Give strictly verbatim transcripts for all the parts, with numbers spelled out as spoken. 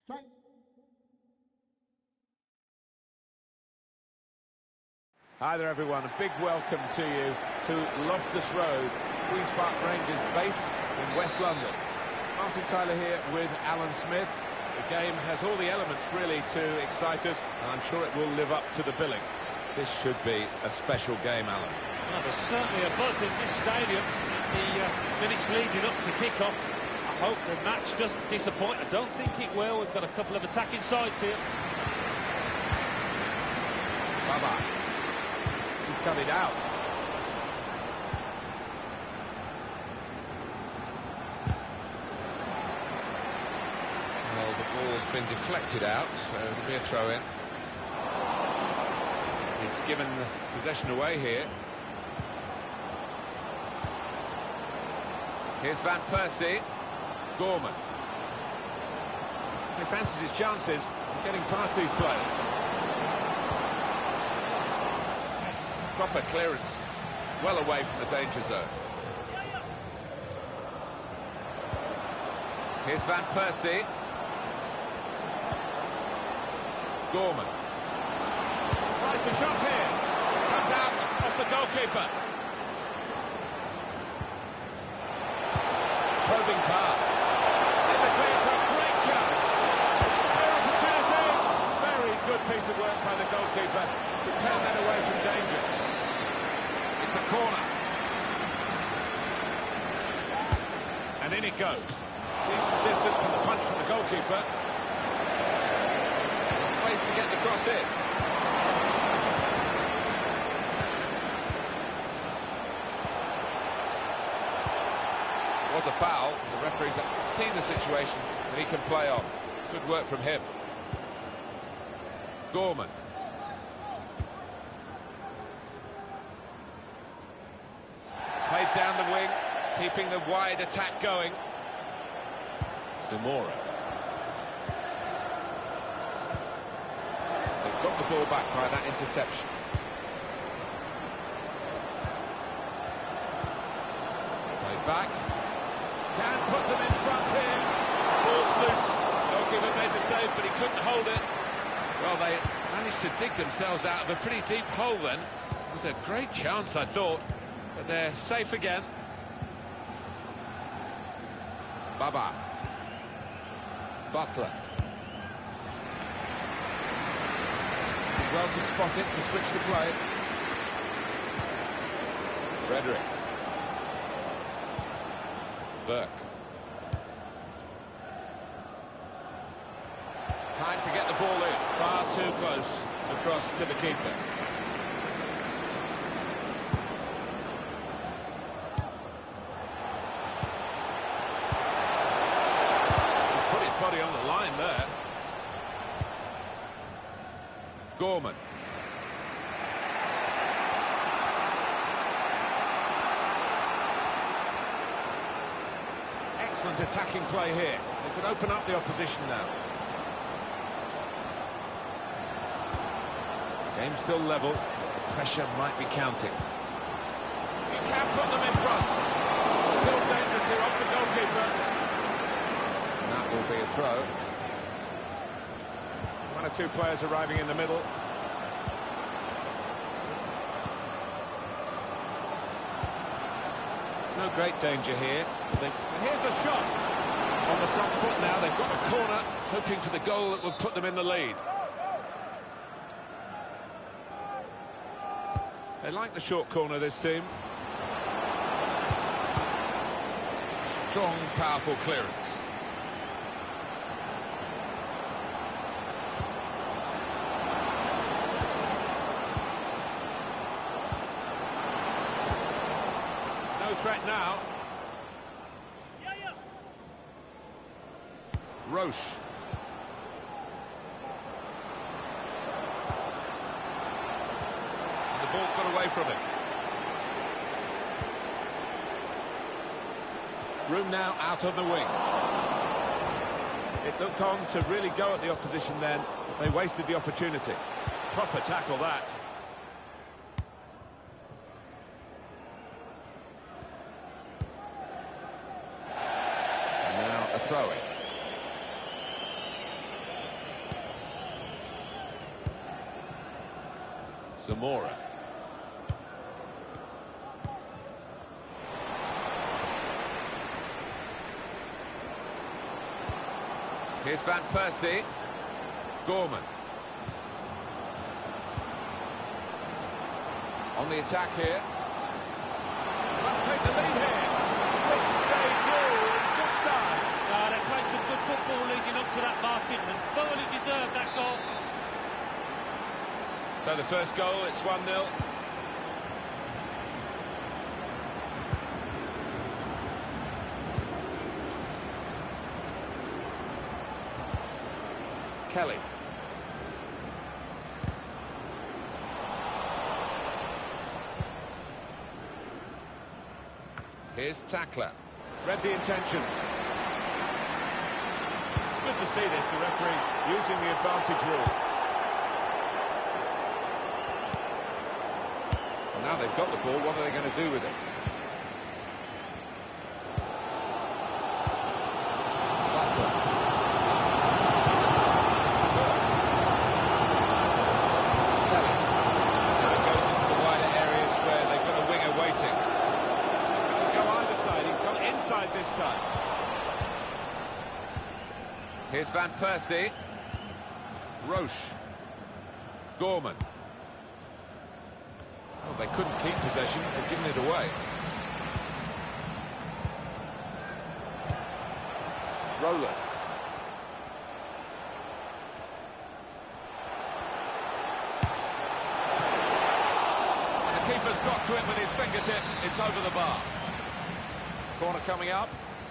Thank Hi there everyone, a big welcome to you to Loftus Road, Queen's Park Rangers base in West London. Martin Tyler here with Alan Smith. The game has all the elements really to excite us, and I'm sure it will live up to the billing. This should be a special game, Alan. Well, there's certainly a buzz in this stadium in the uh, minutes leading up to kick-off. I hope the match doesn't disappoint. I don't think it will. We've got a couple of attacking sides here. Bye-bye. He's cut it out. Well, the ball's been deflected out, so it'll be a throw-in. He's given possession away here. Here's Van Persie. Gorman. He fancies his chances of getting past these players. That's proper clearance. Well away from the danger zone. Here's Van Persie. Gorman. Tries the shot here. Comes out off the goalkeeper. Probing pass. In the clear for a great chance. Clear opportunity. Very good piece of work by the goalkeeper to turn that away from danger. It's a corner. And in it goes. Decent distance from the punch from the goalkeeper. Space to get the cross in. Was a foul. The referee's seen the situation and he can play on. Good work from him. Gorman. Played down the wing, keeping the wide attack going. Zamora. They've got the ball back by that interception. Played back. Can put them in front here. Ball's loose. Goalkeeper made the save, but he couldn't hold it. Well, they managed to dig themselves out of a pretty deep hole then. It was a great chance, I thought, but they're safe again. Baba. Butler. Did well to spot it, to switch the play. Fredericks. Burke. Time to get the ball in. Far too close across to the keeper. He's put his body on the line there. Gorman. Excellent attacking play here. They could open up the opposition now. Game still level. Pressure might be counting. He can put them in front. Still dangerous here off the goalkeeper. And that will be a throw. One or two players arriving in the middle. No great danger here. They, and here's the shot. On the front foot now, they've got the corner, hoping for the goal that will put them in the lead. They like the short corner, this team. Strong, powerful clearance. No threat now. Roche. And the ball's got away from him. Room now out on the wing. It looked on to really go at the opposition then, but they wasted the opportunity. Proper tackle that. And now a throw-in. Zamora. Here's Van Persie. Gorman. On the attack here. Must take the lead here, which they do in good style. Uh, they played some good football leading up to that, Martin, and thoroughly deserved that goal. So the first goal, it's one nil. Kelly. Here's Tackler. Read the intentions. Good to see this, the referee using the advantage rule. And now they've got the ball, what are they going to do with it? This time. Here's Van Persie. Roche. Gorman. Well, they couldn't keep possession, they've given it away. Rowland. And the keeper's got to it with his fingertips. It's over the bar. Corner coming up.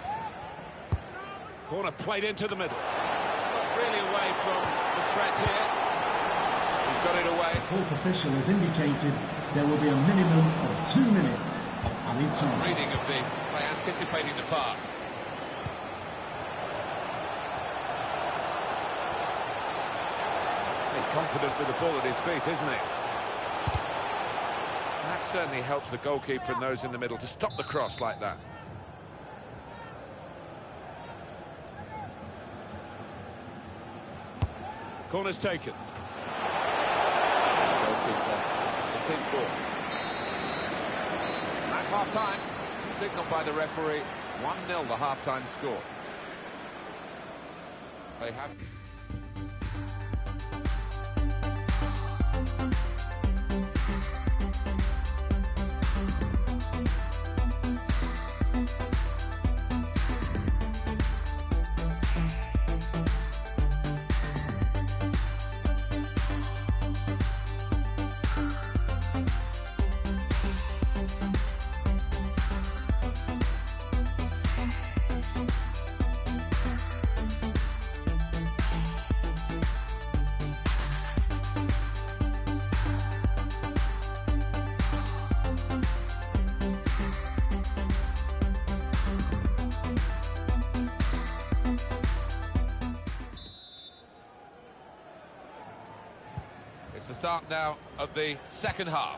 Corner played into the middle. Not really away from the threat here. He's got it away. The fourth official has indicated there will be a minimum of two minutes of added time. Reading of the play, anticipating the pass. He's confident with the ball at his feet, isn't he? That certainly helps the goalkeeper and those in the middle to stop the cross like that. Corner's taken. Goalkeeper, it's in ball. That's half-time. Signalled by the referee. one nil the half-time score. They have... It's the start now of the second half.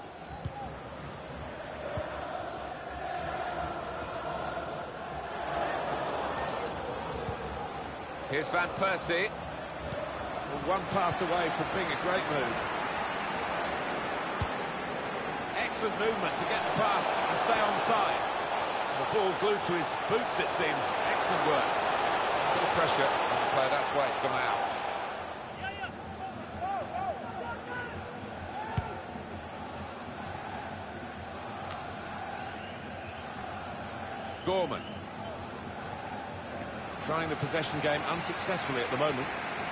Here's Van Persie. Well, one pass away from being a great move. Excellent movement to get the pass and stay onside. The ball glued to his boots, it seems. Excellent work. A bit of pressure on the player, that's why it's gone out. Gorman. Trying the possession game unsuccessfully at the moment.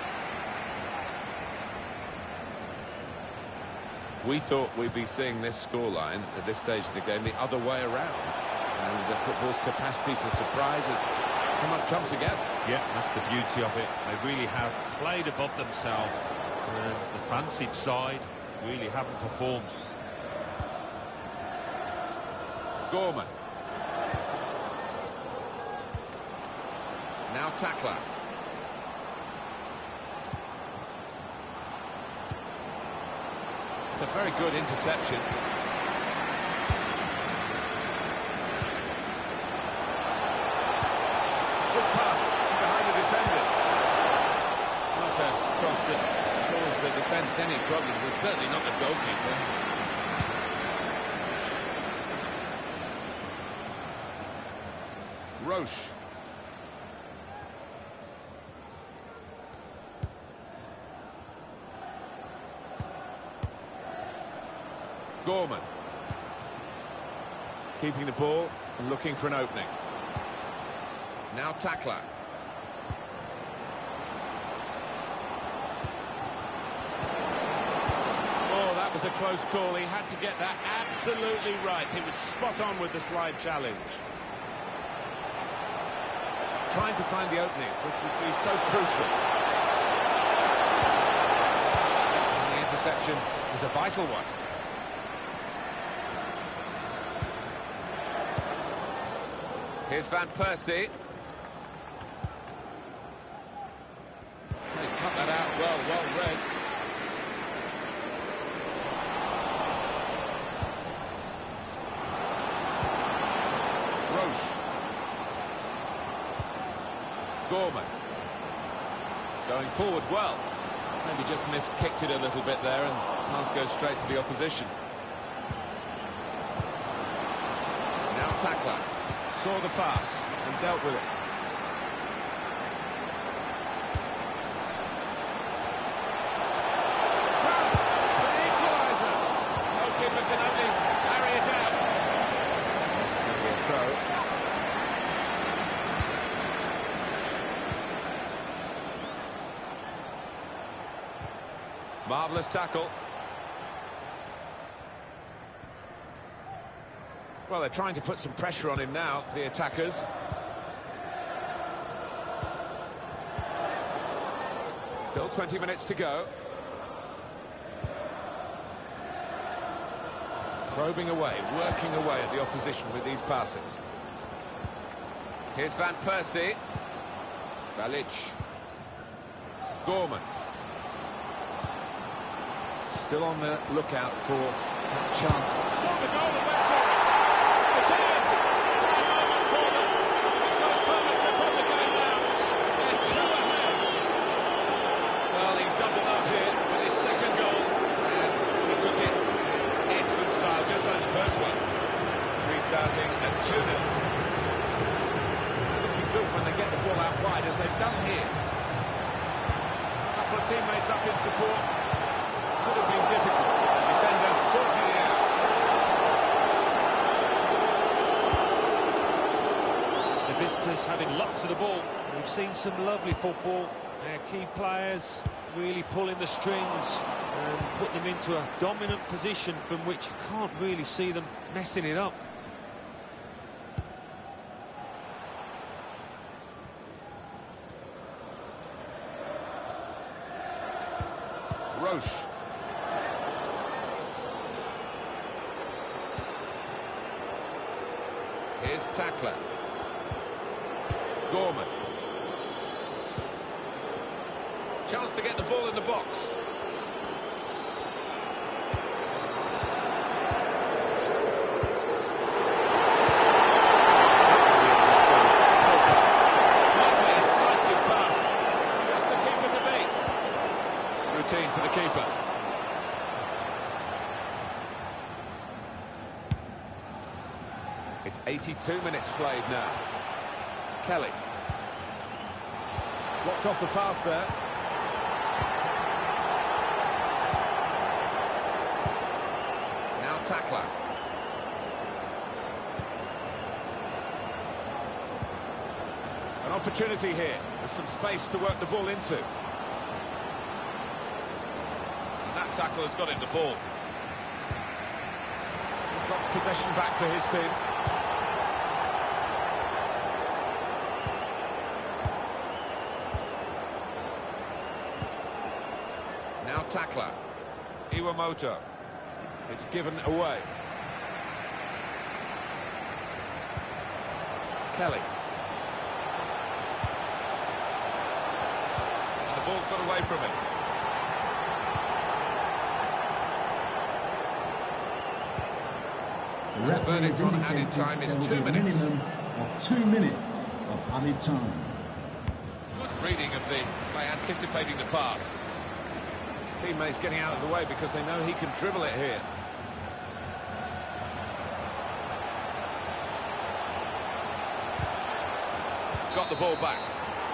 We thought we'd be seeing this scoreline at this stage of the game the other way around. And the football's capacity to surprise us come up trumps again. Yeah, that's the beauty of it. They really have played above themselves. And the fancied side really haven't performed. Gorman. Now Tackler. It's a very good interception. It's a good pass behind the defenders. It's not a cross that's caused cause the defence any problems. It's certainly not the goalkeeper. Roche. Gorman. Keeping the ball and looking for an opening. Now Tackler. Oh, that was a close call. He had to get that absolutely right. He was spot on with the slide challenge. Trying to find the opening, which would be so crucial. And the interception is a vital one. Here's Van Persie. He's cut that out well, well read. Roche. Gorman. Going forward well. Maybe just miskicked it a little bit there, and pass goes straight to the opposition. Now Tackler. Saw the pass and dealt with it. Chance for the equaliser. Goalkeeper can only carry it out. Maybe a throw. Marvellous tackle. Well, they're trying to put some pressure on him now, the attackers. Still twenty minutes to go. Probing away, working away at the opposition with these passes. Here's Van Persie. Balic. Gorman. Still on the lookout for that chance. Saw the goal and went for it. It's in! What a moment for them. They've got a permanent grip on the game now. They're two ahead. Well, he's doubled up here with his second goal. And he took it in excellent style, just like the first one. Restarting at two nil. Looking good when they get the ball out wide, as they've done here. A couple of teammates up in support. Could have been difficult. Defender sorting it out. The visitors having lots of the ball. We've seen some lovely football. Their key players really pulling the strings and put them into a dominant position from which you can't really see them messing it up. Roche. Here's Tackler. Gorman. Chance to get the ball in the box. Lovely, incisive pass. Just the keeper to beat. Routine for the keeper. It's eighty-two minutes played now. Kelly. Blocked off the pass there. Now Tackler. An opportunity here. There's some space to work the ball into. And that tackle has got him the ball. He's got possession back for his team. Now Tackler. Iwamoto. It's given away. Kelly. And the ball's got away from him. The referee has verdict on added indicated time is there will two be a minutes. minimum of two minutes of added time. Good reading of the by anticipating the pass. Teammates getting out of the way because they know he can dribble it here. Got the ball back.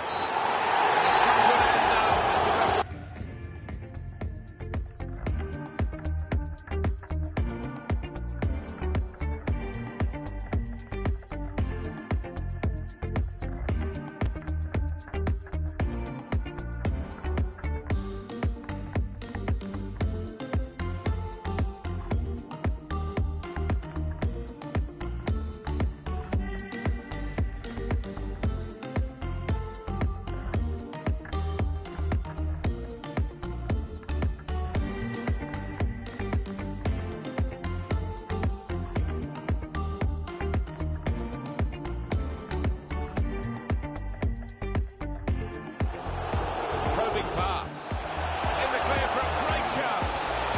Pass. In the clear for a great chance.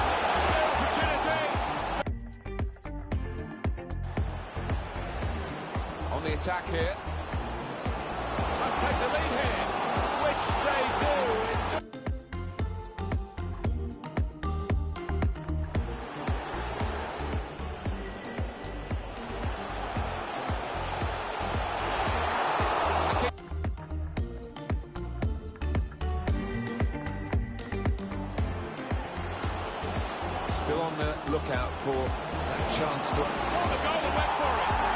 Opportunity. On the attack here. Must take the lead here, which they do. Still on the lookout for that chance to... Saw the goal and went for it!